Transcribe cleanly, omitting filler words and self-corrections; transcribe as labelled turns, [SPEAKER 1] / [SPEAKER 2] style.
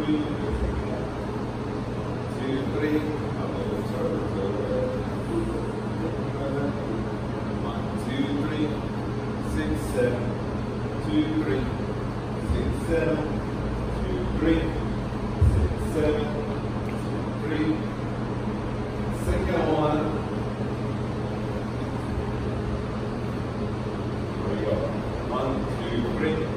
[SPEAKER 1] three, 2, 3, 1, 2, 3, 6, 7, 2, 3, 6, 7, 2, 3, 6, 7, 2, 3, second one. Here we go. 1, 2, 3.